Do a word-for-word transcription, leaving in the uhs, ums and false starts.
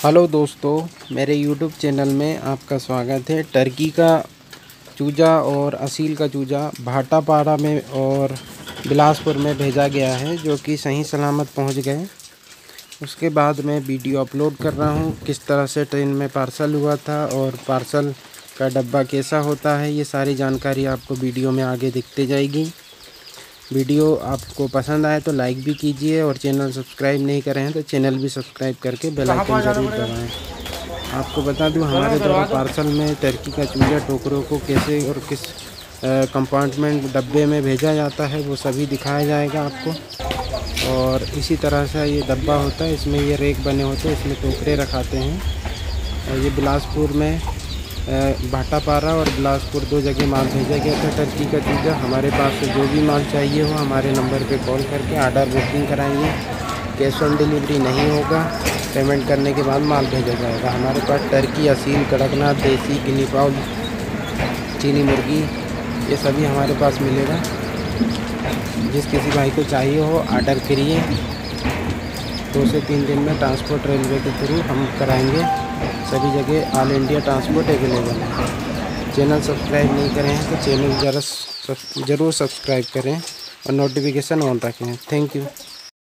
Hello दोस्तों, मेरे YouTube channel में आपका स्वागत है। टर्की का चूजा और असील का चूजा भाटापारा में और बिलासपुर में भेजा गया है, जो कि सही सलामत पहुंच गए। उसके बाद मैं वीडियो अपलोड कर रहा हूं, किस तरह से ट्रेन में पार्सल हुआ था और पार्सल का डब्बा कैसा होता है। ये सारी जानकारी आपको वीडियो में आगे दिखती जाएगी। वीडियो आपको पसंद आए तो लाइक भी कीजिए, और चैनल सब्सक्राइब नहीं करे हैं तो चैनल भी सब्सक्राइब करके बेल आइकन जरूर दबाएं। आपको बता दूं, हमारे द्वारा पार्सल में टर्की का चूजा टोकरों को कैसे और किस कंपार्टमेंट डब्बे में भेजा जाता है वो सभी दिखाया जाएगा आपको। और इसी तरह से ये डब्बा होता है, इसमें ये रेक बने होते हैं, इसमें टोकरे रखाते हैं। और ये बिलासपुर में भाटापारा और बिलासपुर दो जगह माल भेजा गया था टर्की का चूजा। हमारे पास से जो भी माल चाहिए हो हमारे नंबर पे कॉल करके ऑर्डर बुकिंग कराएंगे। कैश ऑन डिलीवरी नहीं होगा, पेमेंट करने के बाद माल भेजा जाएगा। हमारे पास टर्की, असील, कड़कनाथ, देसी, गिनी फाउल, चीनी मुर्गी, ये सभी हमारे पास मिलेगा। जिस किसी भाई को चाहिए हो ऑर्डर करिए। दो से तीन दिन में ट्रांसपोर्ट रेलवे के थ्रू हम कराएंगे। सभी जगह ऑल इंडिया ट्रांसपोर्ट अवेलेबल है। चैनल सब्सक्राइब नहीं करें हैं तो चैनल जरा ज़रूर सब्सक्राइब करें और नोटिफिकेशन ऑन रखें। Thank you.